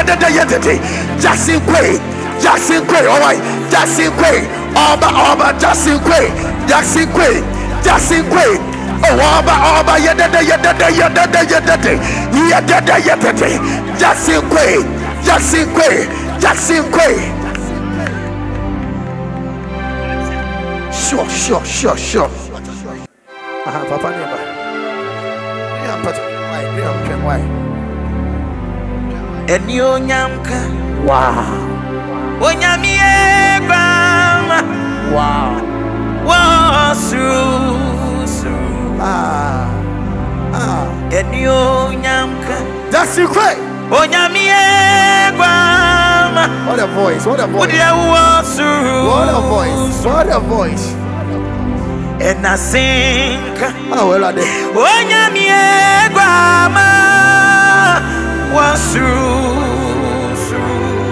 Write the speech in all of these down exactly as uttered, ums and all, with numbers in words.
Jackson Quay, Jackson Quay, all right, Jackson Quay, Oba, Oba, Jackson Quay, Jackson Quay, Jackson Quay, oh, Oba, Oba, yedada, yedada, yedada, yedada, yedada, yedada, Jackson Quay, Jackson Quay, Jackson Quay. Sure, sure, sure, sure. Uh-huh, Papa Neba. Yeah, but why? Why? And you nyamka. Wow. Onyamie bama. Wow. Was through, through. Ah. Ah. And you nyamka. That's the way. Onyamie bama. What a voice. What a voice. What a voice. What a voice. And I sing. Oh, well, I did. Onyamie bama. Was through, through.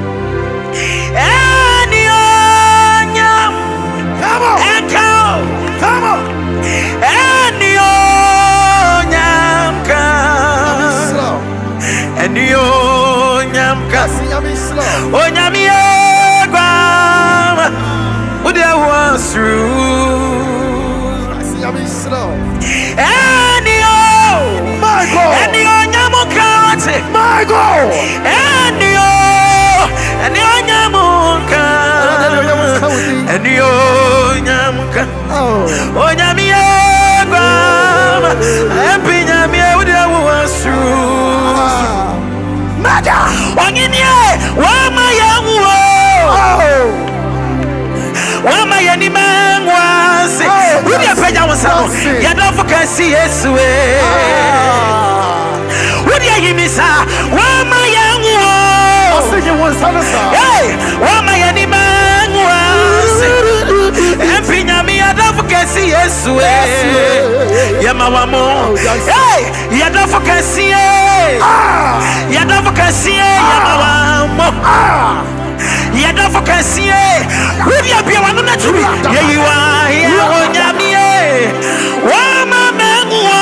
And you nyam. Come on. Echo. Come on. And you nyamka. Slow. And you nyamka. See, I'm slow. Onyamie bama. What I was through. See, I'm slow. And you. My God. And you nyamuka. My God. And you. And you nyamuka. And you nyamuka. Oh. Onyamie bama. Empi nyamie what I was through. Mada. Wanginie wama yanguo. Oh. Wama yani mangwasi. Wudi apenya wasano. Yadofo kasi Yesu eh. Wudi ayimisa wama yanguo. Asenye wasano sa. Hey, wama yani mangwasi. Empi nyami yadofo kasi Yesu eh. Yama wamo. Hey, yadofo kasi eh. Yadofo kasi eh. Yama wamo. Yadofo kasi eh. Wudi apenya wanuna chumi. Yeyiwa ya onyamie. Wama menguo.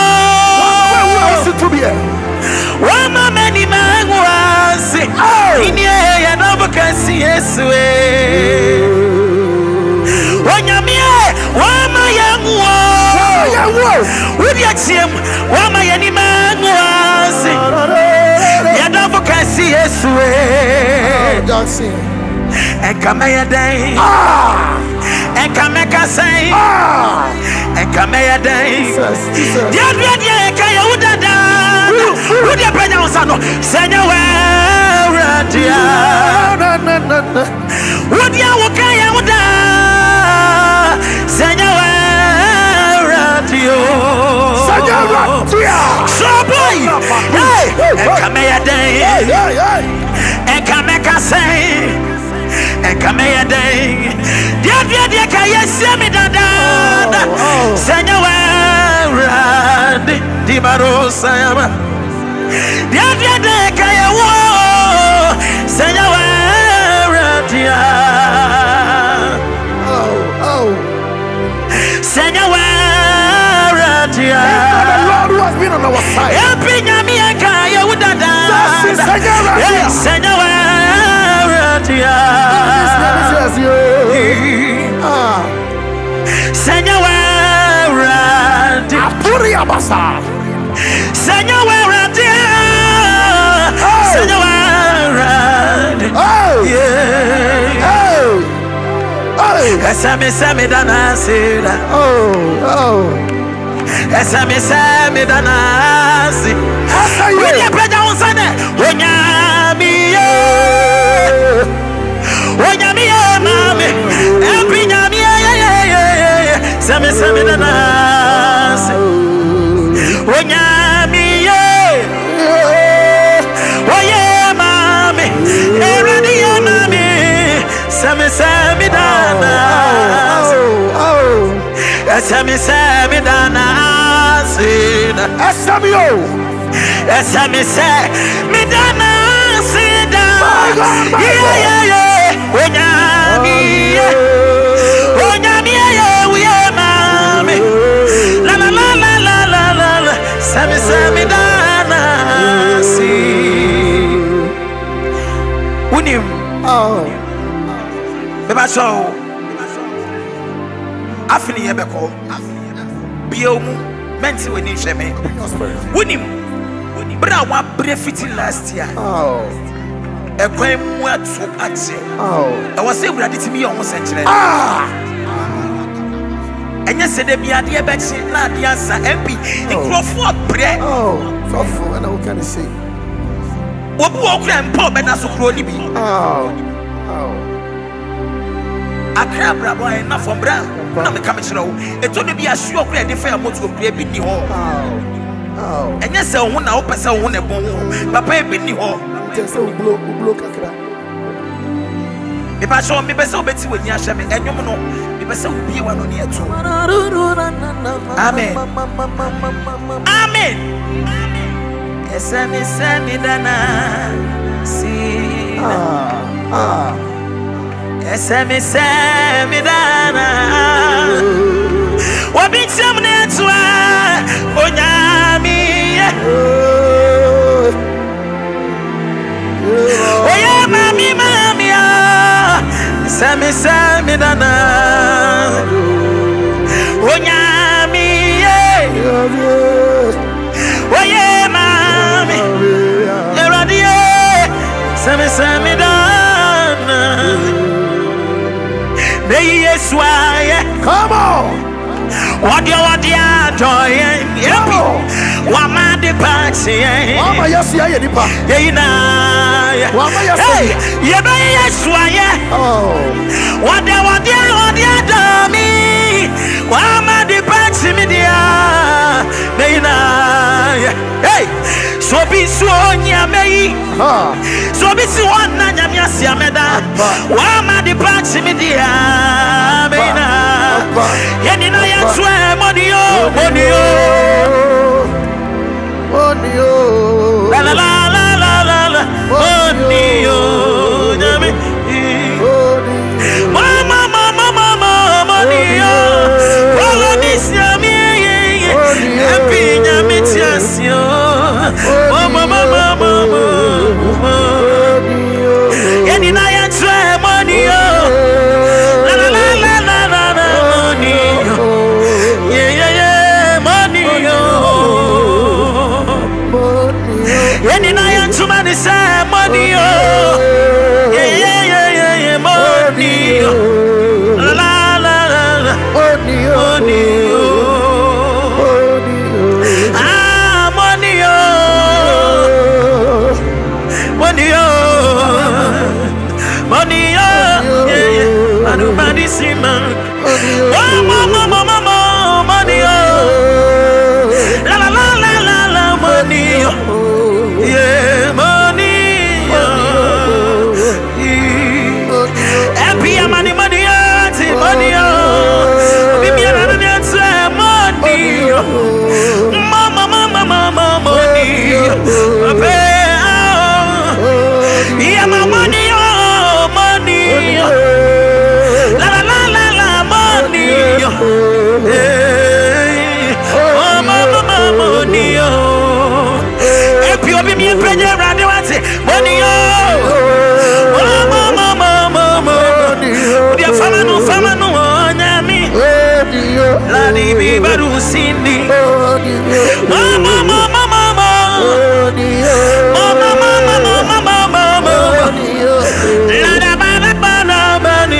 Wama meni menguasi. Inie yadofo kasi Yesu eh. Onyamie. Wama yanguo. Wudi achiem. Wama yani menguasi. Yadofo kasi Yesu eh. And come here day. Ah. And come here say. Ah. And come here day. Dia dia dia kaya udada. Udia penya usano. Senya we dia. Udia wakaya uda. Senya we radio. Senya dia. So boy. Hey. And come here day. And come here say. And come here day. Dia dia dia kaya semi dada. Senya we radi di barosa yama. Dia dia dia kaya wo. Senya we radia. Oh oh. Senya we radia. The Lord who has been on our side. Empi nyami kaya udada. Senya radia. Senya we radia. Ah. Senya we radia. Apuri abasa. Senya we radia. Senya we radia. Oh. Yeah. Oh. Oh. Esame same dana sira. Oh. Oh. Esame same dana si. Asaye. Wenya peja unsane. Wenya miye. Wenya miye mami. Empi nyamiye ye ye ye. Same same dana si. Wenya miye. Oye mami. Eradi ye mami. Same same dana. Oh. Oh. Esame same dana sina. Esame yo. Esame same dana sina. Yeah yeah yeah. Onyami yeah. Onyami yeah. We mami. La la la la la la la. Same same dana si. Oh. Beba so. Afini yebeko. Biomu. Menti weni sheme. Winim. Bra wa brefiti last year. Oh. Ekwen mu atu ate. Oh. E was say brade timi ye ho senkyere. Ah. Enya sede bia de bechi na de ansa M P nkrofo bre. Oh. So for and what can I say? Obu okura mpo be na so kro ni bi. Oh. Oh. Akra bra boy na from bra. Na me come kire wo. Eto de bia su okura de fa moto okura bi ni ho. Oh. Oh. Enya se wo na wo pese wo na bon wo. Papa bi ni ho. Say we blow, we blow kakra. Me pa show me be se obeti we ni ahye me enwom no me be se obie wa no ne eto. Amen. Amen. Esemi semi dana si. Ah. Ah. Esemi semi dana. Obi cham ne eto onyami. Oye mami mami ah, sami sami dana, onyami ye. Oye mami, eradie, sami sami dana. Dey Yesua, Come on. wadia wadia joy, yepi, wamadi paxi, Mama yasi ya nipa. yeina. Mama yasi. Hey, yebe Yesua ye. Oh. Wadia wadia wadia dami, wamadi paxi media, yeina. Hey, so be so nyamei, Ah. so be so wana nyamia siameda, wamadi paxi media, yeina. Yenina Yesua money oh, money oh, money oh, la la la la la la la, money oh, nyami, mama mama mama money oh, follow this nyami, happy nyami tiasio, mama mama mama, yenina Yesua money oh, la la la la la la la, money oh, yeah yeah yeah, money oh. Any night to money say money oh, yeah yeah yeah yeah yeah, money oh, la la la la, money oh, ah money oh, money oh, money oh, yeah yeah, anu mani sima, oh mama mama mama, money oh, la la la la la la, money oh. Yeah, money, happy money, money, money, money, mama, mama, mama, money, yeah, my money, money, la la la la la, money, oh, mama, money, Obi mi preje rade wate money oh mama mama mama dia fama no fama no nyami la ni bi baru sindi mama mama mama mama mama mama mama la da bana bana bani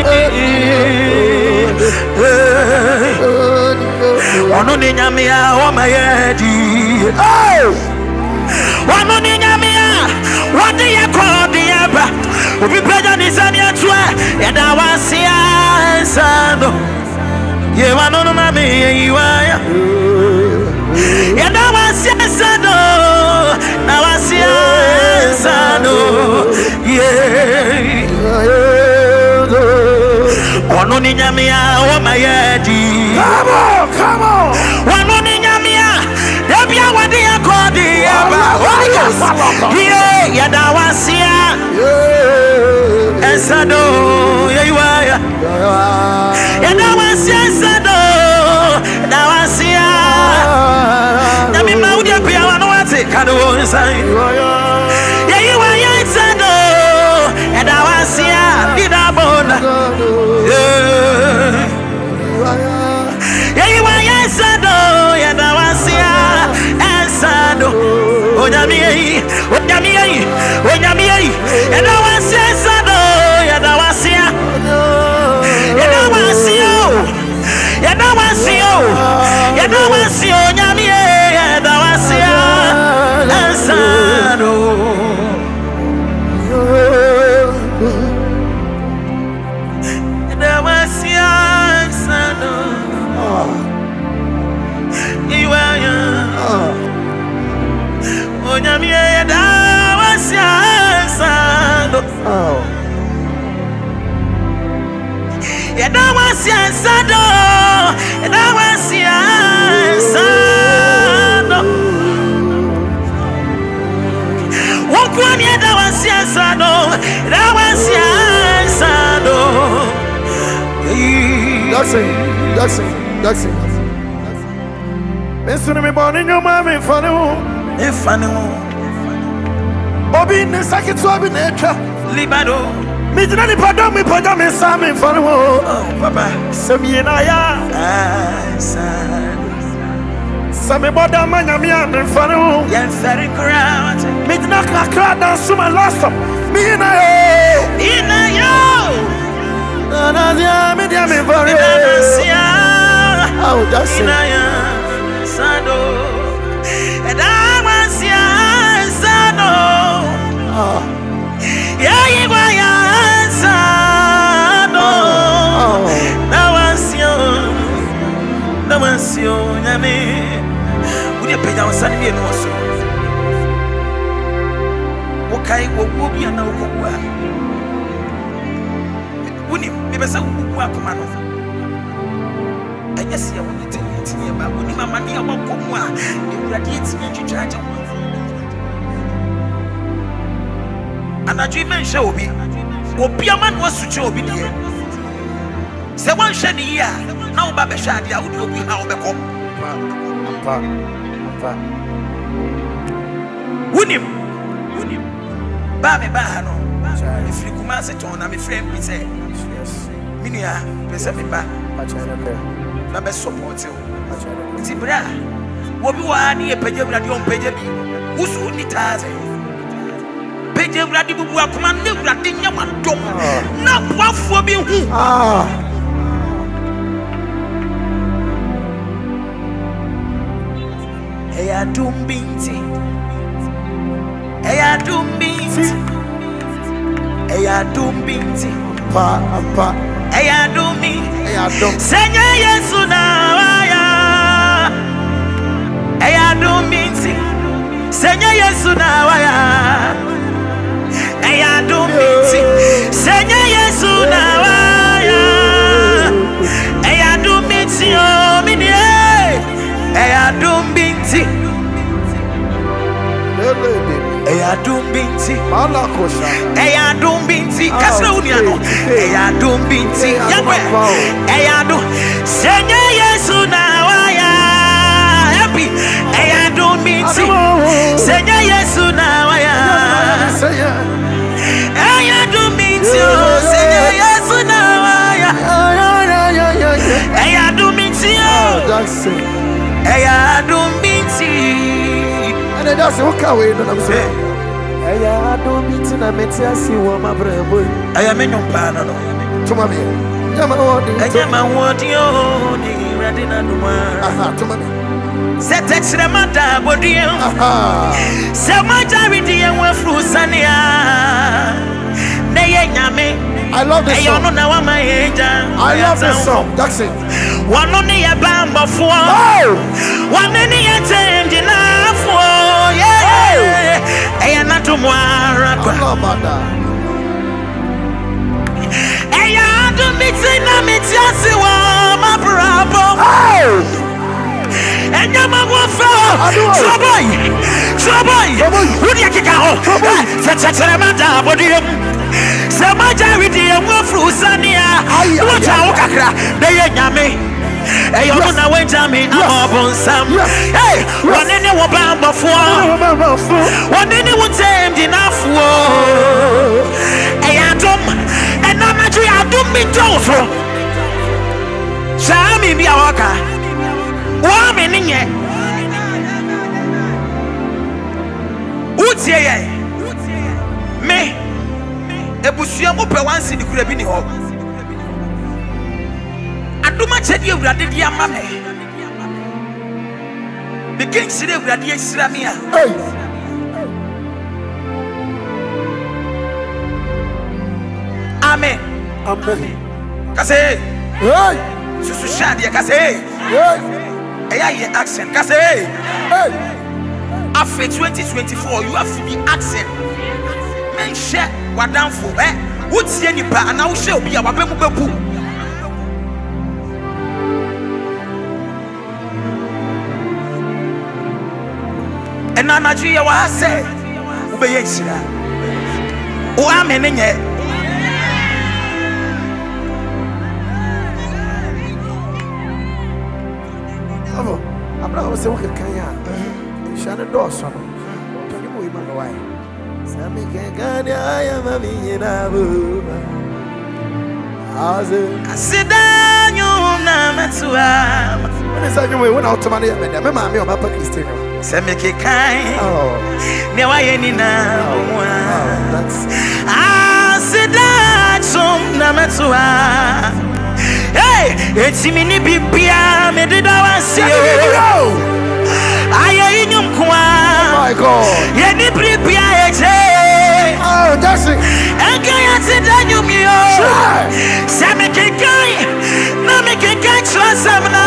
ono ni nyami ya o mayedi oh wanu ni nyamia wadi ya kodi yaba ubi preja ni sani atwa ya dawasia sando ye wanu no mami ye iwaya ya dawasia sando dawasia sando ye wanu ni nyamia wa mayedi Come on, come on. wanu ni nyamia yabia wadi ya kodi yaba yeah, ya dawasia esado yaiwaya ya dawasia esado dawasia na mi maudia pia wanawate kado inside yaiwaya esado ya dawasia Edawasio nyamie edawasia ansano edawasia ansano iwaya onyamie edawasia ansano edawasia ansano edawasia ansano wokwani edawasia ansano edawasia ansano. That's it. That's it. That's it. Listen to me, born in your mom in front of you. In front of you. Obi in the second to Obi nature. Libado. Me did not pardon me, pardon me, Sam in front of you. Oh, Papa. Sami and I. Sami Boda Manamian in front of you. Yes, very crowd. Me did not crowd down so my last time. Me and I. In a yo. Oh, that's it. Sado, and I was young, Sado. Yeah, you were young, Sado. Now was young, now was young. I mean, would you pay down Sunday and also? Okay, what would be an hour? Wouldn't you be so welcome? I guess you want to tell me about when my money about Kumwa, you radiate me to charge. And I dream and show me what Piaman was to show me. Say one shiny year, now Baba Shadi, I would be how they come. Wouldn't him? Wouldn't him? Baby Bahano, if you come as a tone, I'm a friend, we say. Minia, present me back. I support you. Tibra, what you are near Pejabra, you Pejabi, who's only Tazi. Pejabra, you will command the Radinia one dog. Not one for me. Ah, hey, I do binty. Hey, I do binty. Hey, I do binty. Pa, pa. Hey, I do me. Hey, I do. Senya Yesu na waya. Hey, I do me. Senya Yesu na waya. Hey, I do me. Senya Yesu na waya. Hey, I do me. Oh, me hey, I do me. Hey, I do binti. Hey, I do binti. Kasuniano. Hey, I do binti. Yahweh. Hey, I do. Senya Yesu na waya. Happy. Hey, I do binti. Senya Yesu na waya. Hey, I do binti. Senya Yesu na waya. Hey, I do binti. Hey, I do binti. And that's okay. We don't say. I don't meet in a metiasi or my brother. I am in your plan. To my dear, I am a word you ready to my set extra matter, but you so much I read the and went through Sania. I love this song. I love this song. That's it. One on the band before. One in the change enough for yeah. I am not tomorrow. I am to meet in a metiasi my bravo. And your mama will fall. Trouble, trouble. Who do you kick out? Such a matter, but you. So much I read the one through Sania. What I walk across, they ain't me. Hey, you don't know when Jamie, I'm on some. Hey, one in the one before. One in the one tamed enough. Hey, I don't, and I'm not sure I don't be told. Shall me be a walker? One in it. What's ye? Me. Ebusuamu pe wan si dikura bi ni ho aduma chedi ewurade di ama me begin to live with the Islamia. Amen. Amen. Kase. Hey. Susu shadi kase. Hey. Eya ye accent kase. Hey. After twenty twenty-four, you have to be accent. Men share what down for. Eh? What's the nipa? And now share be our baby babu. And now Nigeria was say, "Ubeye sira." O amen nye. Abo, Abraham say what can ya? Shane do so no. Tony mo ima no why. Sami ke ganya ya mami na bu. Aze. Asidanyo na metua. When is that you when out to money me me mami o papa Christian. Sami ke kai. Oh. Me wa ye ni na Oh, that's Asidanyo na metua. Hey, it's me ni bibia me did I see you. Aye inyum kwa. my God. Ye ni bibia eche. Oh, that's it. Engaya Asidanyo mi yo. Sami ke kai. Na me ke kai twasamna.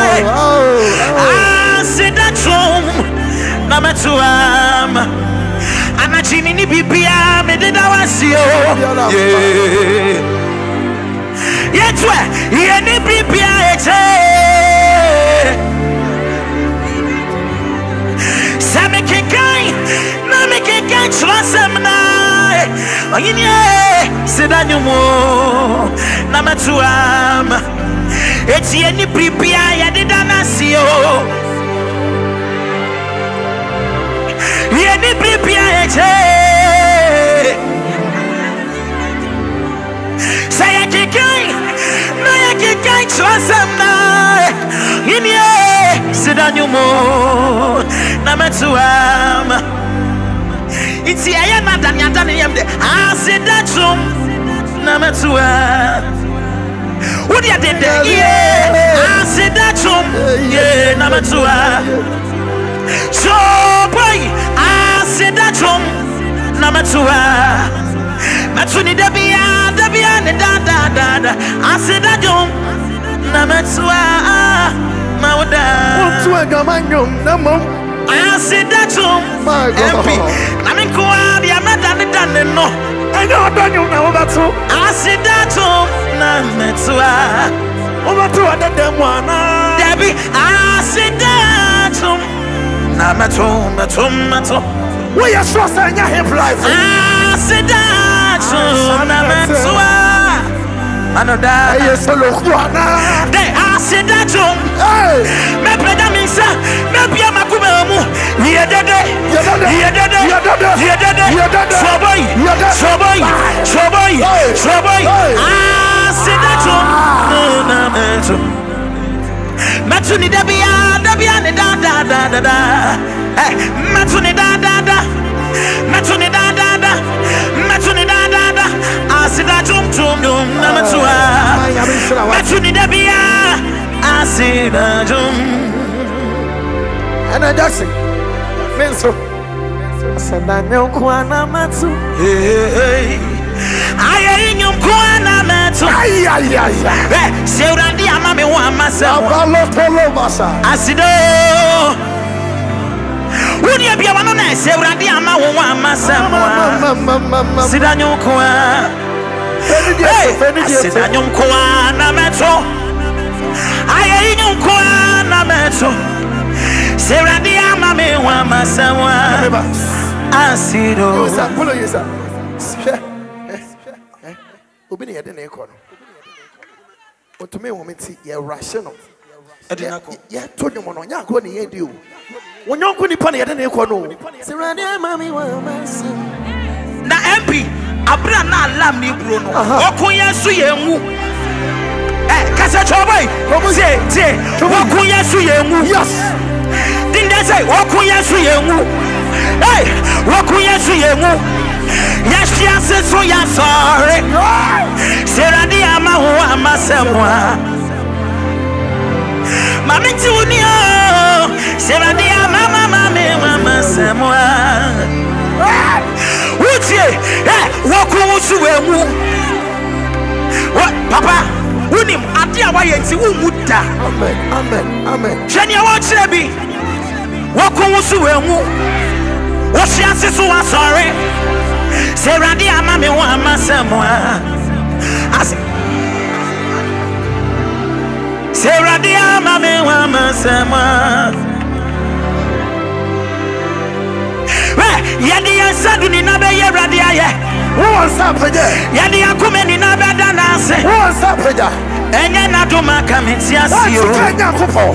Oh. Asidanyo na metua. Anachimi ni bibia me did I see you. Yeah. Yetwe yeni bibia eche Sami kekai na me kekai twasamna oyini Asidanyo mo na metuam eti yeni bibia yedida nasio yeni bibia eche say kekai na ya kekai twasamna yini Asidanyo mo na metuam iti aya na danya danya yamde Asidanyo na metuam udi adende yeah Asidanyo yeah na metuam so boy Asidanyo na metuam matuni debia debia ne da da da da Asidanyo na metuam mawda What's wrong, Gamanyum? No mom. Asidanyo My God. M P na me ko abia meda ne dan no I know Daniel now. That's all. Asidanyo na metuam Over to another one. Debbie Asidanyo na metuam metuam metuam Where you trust in your hip life? Asidanyo na metuam Anoda Hey, so look, one. de Asidanyo Hey. me brother me say me bia makube mu ye dede You did it. ye dede You did it. ye dede You did it. so boy You did it. so boy so boy Hey. so boy Hey. Asidanyo na metu metu ni debia debia ni da da da da da eh metu ni da da da metu ni da da da metu ni da da da Asidanyo tum tum na metu metu ni debia Asidanyo And I just sing. Menso. Asidanyo kwana matu. hey aye inyum kwana metu Ay ay ay. eh seurandi ama me wa masa Abalo tolo basa. Asido wudi bia wano na seurandi ama wo wa masa Mama mama mama. Asidanyo kwa hey Asidanyo kwana metu aye inyum kwana metu seurandi ama me wa masa Asido Yes, follow you, sir. Obi ne yede na ekọ no. Otumi wo meti ye rush no. Ye to dwom no nya ko ne ye di o. Wonyonko nipa ne yede na ekọ no. Sirani mami wa masi. na M P abra na alam ni bro no okun yesu yenwu eh kase choboy tie tie okun yesu yenwu Yes. dinde say okun yesu yenwu hey okun yesu yenwu yesu ase so ya sorry seradi ama ho amasemwa mami ti uni o Seradia mama mama mama semwa. Utie, eh, woku usuwemu. What, Papa? Unim adia wa yenti umuta. Amen. Amen. Amen. Jenya wa chirebi. Woku usuwemu. Woshi asisu wa sorry. Seradia mama mama semwa. As Seradia mama mama semwa. Yadi ansadu ni nabe ye radia ye. Who wants up there? Yadi akume ni nabe danase. Who wants up there? Enye na duma kamiti asiyo. What's Kenya kupo?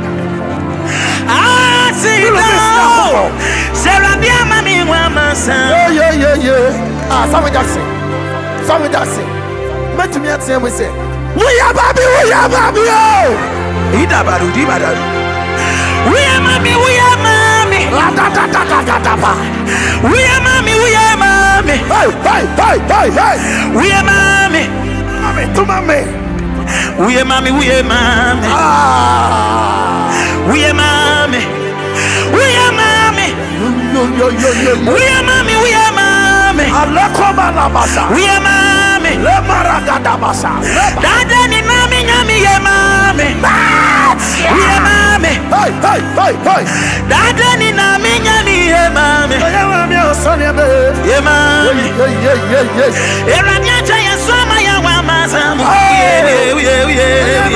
Ah, see now. Seradia mami wa masa. Yeah, yeah, yeah, yeah. Ah, Samuel Jackson. Samuel Jackson. Met me at same we say. We are baby, we are baby. Oh. Ida baru di baru. We are mami, we are mami. La da da da da da da. We are mami, we are mami. Hey, hey, hey, hey, hey. We are mami. Mami, to mami. We are mami, we are mami. Ah. We are mami. We are mami. Yo, yo, yo, yo, yo. We are mami, we are mami. Alekoma la basa. We are mami. Le maraga da basa. Dada ni mami nyami ye mami. We are mami. Hey, hey, hey, hey. Dada ni nami nyami ye mami. Yeah, mami, oh, son, yeah, baby. Ye mami. Yeah, yeah, yeah, yeah. Erania chaya soma ya wa masamu. Oh. Yeah, yeah, yeah,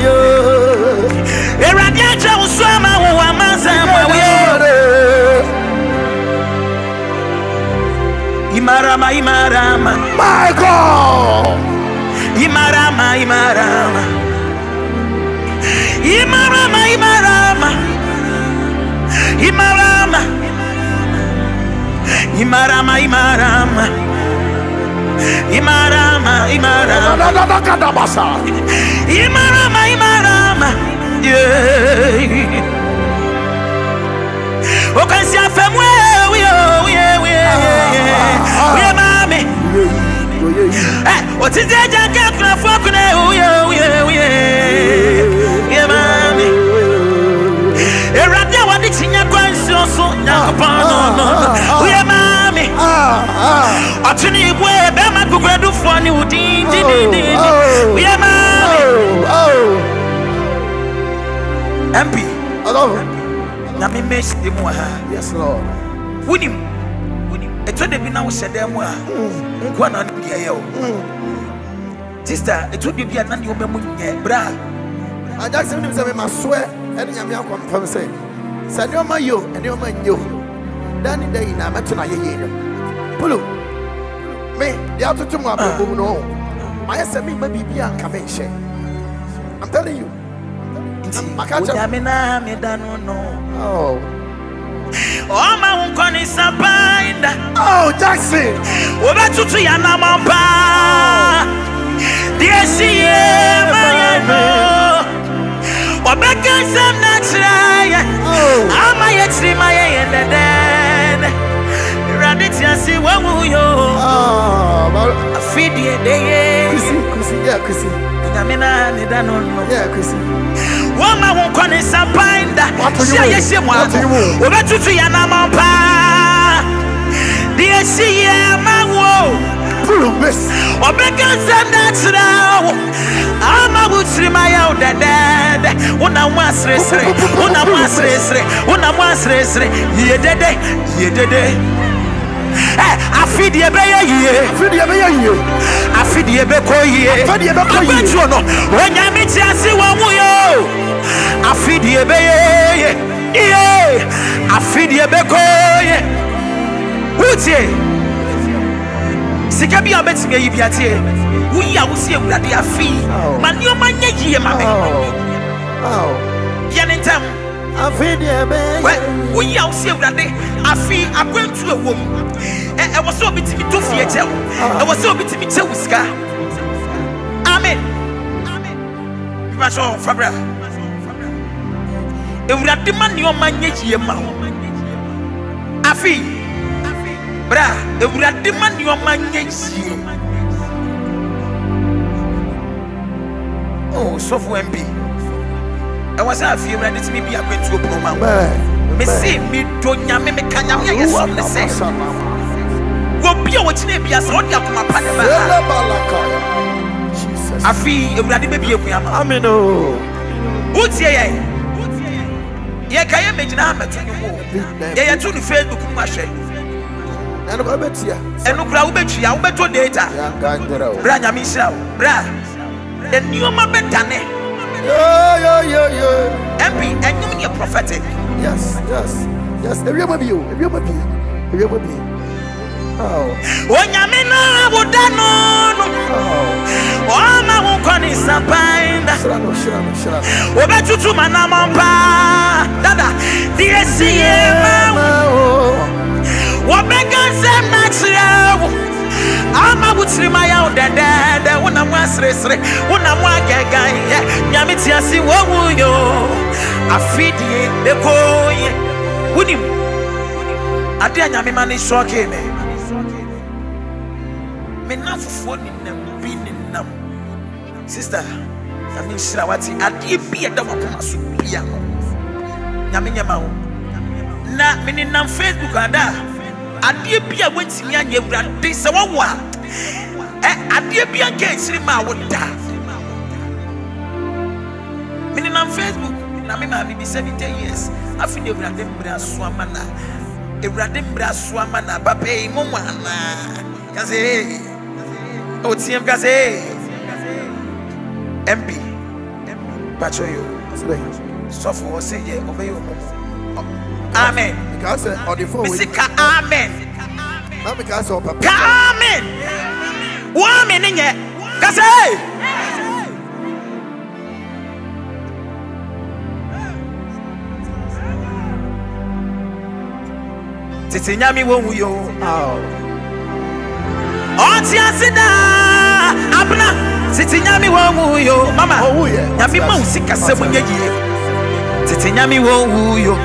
yeah. Erania chaya soma wa masamu. Imarama, imarama. My God. Imarama, imarama. Imarama, imarama. Imarama. Imarama, imarama. Imarama, imarama. Imarama, imarama. Yeah. O kan si afemwe we we we we mami. Eh, o ti je janka kuna foku na we we we. Yeah mami. Erade wa di chinya kwanso so nyakopa no no. We mami. Ah ah. Atuni ibu e be ma gugredu fo ni udi di di di. We mami. Oh. M P. Hello. Na me mesh dem wa ha. Yes Lord. Wunim. Wunim. Eto de bi na wo hyedem a. Nkwa na bia ye o. Sister, eto de bi na ne obemu nye bra. I just say me ma swear and nyame akwa mfam say. Say no ma yo, and no ma nyo. Dan day na meto na ye ye. Pulu. Me, dia to mu abegu no. I say me ma bibia nka me hye. I'm telling you. Unyamina medano no. Oh. Oh ma unkoni sapainda. Oh Jackson. Oba tutu ya na mamba. Dear see ma no. Oba kansam na try. Oh. Ama yetri ma ye the den. Raditi asi wawu yo. Oh. Afidi de. Kusi, kusi, yeah, kusi. Unyamina medano no. Yeah, kusi. Wama wunkoni sapainda. Shia yeshe mwa. Oba tutu ya na mamba. Dear see ma wo. Oba kansam na try. Ama butri ma ya udade. Una mwasre sre. Una mwasre sre. Una mwasre sre. Ye dede. Ye dede. Eh, afidi ebe ye ye. Afidi ebe ye ye. Afidi ebe ko ye. Afidi ebe ko ye. Abetu no. Wanya miti asi wa mu yo. Afidi ebe ye ye. Ye. Afidi ebe ko ye. Utie. Sika bi abeti me yibi atie. Wuyi a wusi ewurade afi. Mani o manya yiye ma me. Oh. Yene ntam. Afidi ebe ye. We, wuyi a wusi ewurade afi akwantu ewom. Eh, I was so bit to fear tell. I was so bit to be tell Scar. Amen. Amen. You must all Fabra. If we are the man your man yet, ye ma. Afi. Bra, if we are the man your man yet, oh, so for M P. I was a few minutes maybe I'm going to open my mouth. Me see me don't ya me me can ya yes on the same. Go be what you be as on ya come up. I feel ready baby you am. Amen. What's ye? Ye can you imagine how much you more? Ye to the Facebook my share. And no bet ya. And no crowd bet ya, bet your data. Branya Michel, bra. The new ma betane. Yo yo yo yo. M P, and you are prophetic. Yes, yes, yes. If you be you, if you be, if you be. Oh. When you mean I would know. Oh. Oh, my won't call it Sapain. Sure, no, sure, no, sure. Oh, bet you to my Namampa. Dada, dear C M. What began some material? I'm a would see my out there. When I'm was race, when I'm one guy, Yamitia see what will you? I feed ye, the boy. Would him? I dare Yamimani shocking me. Me not for them, being in them. Sister, I mean, Shrawati, I did be a double piano. Yaminyamao. Na meaning on Facebook and that. I did be a went to me and you ran this one. I did be against him. I would die. Meaning on Facebook, I mean, I be seventy years. I feel a random brass swamana, a random brass swamana, Pape, Momana. Kaze, oh, T M Kaze, M P, Pachoyo, Sofo, say, obey your Amen. Because on the phone, Amen. Not because of Papa. Amen. One minute yet. Cause hey. Titi nyami wo yo. Oh. Onti asida. Abna. Titi nyami wo yo. Mama. Oh yeah. Nyami ma usika se munye ye. Titi nyami wo yo.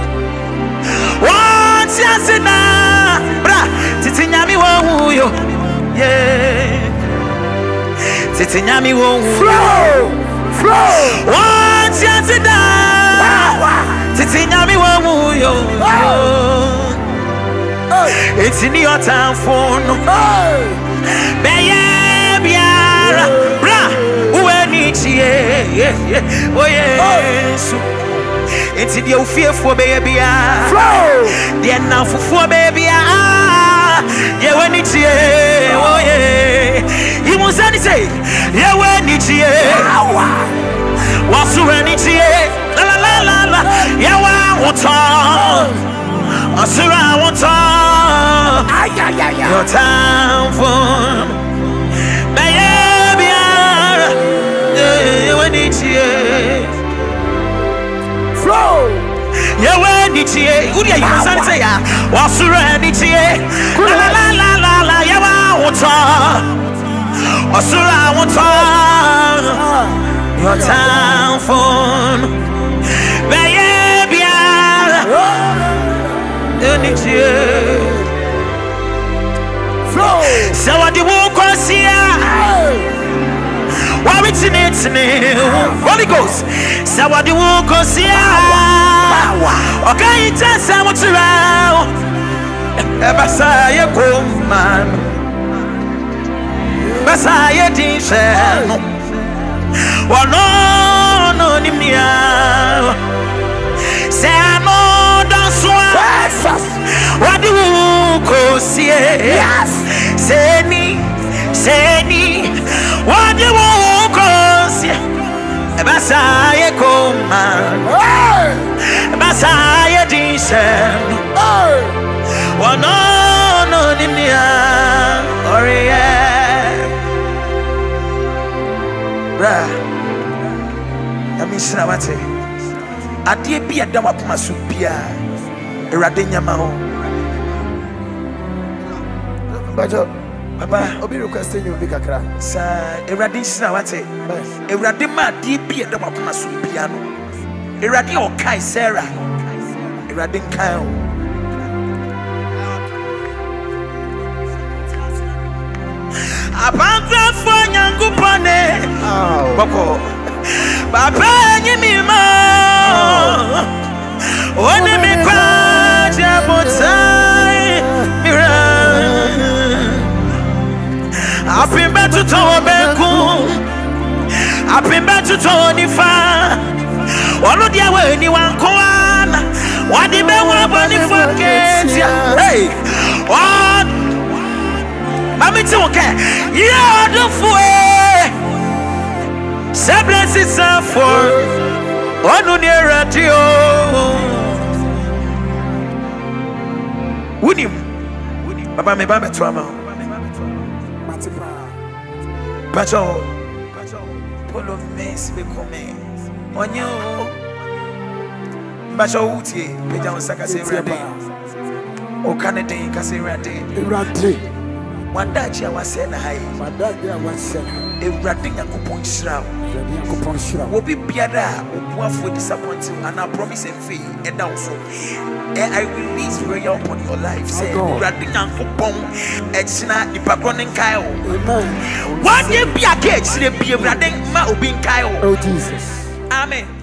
Once asina, bra, titi nyami wo yo, yeah. Titi nyami wo flow, flow. Once asina, titi nyami wo yo, it's in your town phone. Beye biara, bra, uwe nichi, yeah, oh yeah. It's in your fear for baby. Flow. They're now for baby. Yeah, when it's here. Oh, yeah. He was any say. Yeah, when it's here. What's when it's here? La la la la la. Yeah, I want on. I said, I want on. Your time for baby. Yeah, when it's here. Flow. Yeah, when it's here, who are you? Santa, what's around it's here? La la la la la, yeah, I want to. What's around your town phone? Baby, and it's here. Flow. So what do you want to see? Why it's in it now? Holy Ghost. So what do you want to see? Okay, it's a sandwich around. Messiah, come man. Messiah, Tisha. Well, no, no, Nimia. Say, I know that's why. What do you go see? Yes. Say, me, say, me. What do you want to see? Messiah, come man. Messiah, Tisha. Well, no, no, Nimia. Or yeah. Bra. I mean, Srawati. I did be a dama masupia. Eradenya mao. Bajo. Baba, Obi requesting you big akra. Sa Eradin Srawati. Eradima did be a dama masupia. Eradi o Kai Sarah. Eradin Kyle. Abangra for Yankupane. Boko. Papa Nimima, one me cry, Jabotai, Mira. I've been back to Tobago, I've been back to Tony Fa. One of the way anyone come, what the man want to forget? Hey, what? Mammy, okay, you're the fool. Sebless is for one near radio. Winnie, Papa, me Baba Trauma. Pacho, Polo Mess become on you. Pacho Uti, Pejan Sakase Rade. O Canada, Casirate. One day I was saying, one day I was saying, a ratting and coupon shroud. Will be Piada, one for disappointing, and I promise and fee, and also, and I release prayer upon your life. Say, ratting and coupon, it's not the background in Kyle. One day be a cage, be a ratting, ma being Kyle. Oh, Jesus. Amen.